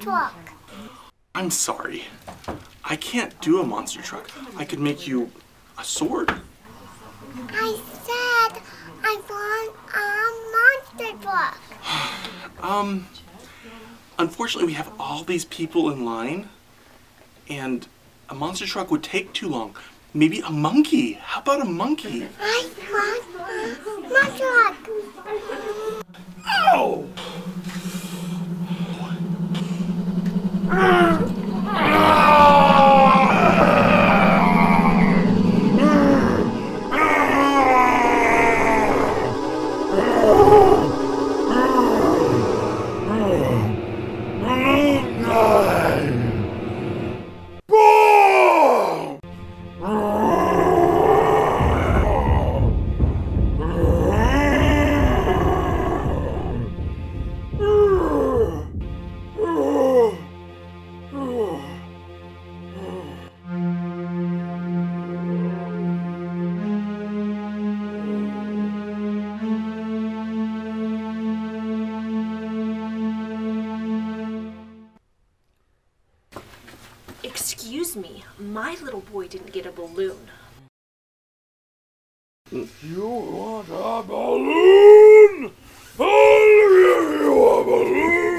truck. I'm sorry. I can't do a monster truck. I could make you a sword. I said I want a monster truck. Unfortunately, we have all these people in line, and a monster truck would take too long. Maybe a monkey. How about a monkey? I want a monster truck. Ow! Excuse me, my little boy didn't get a balloon. You want a balloon? I'll give you a balloon!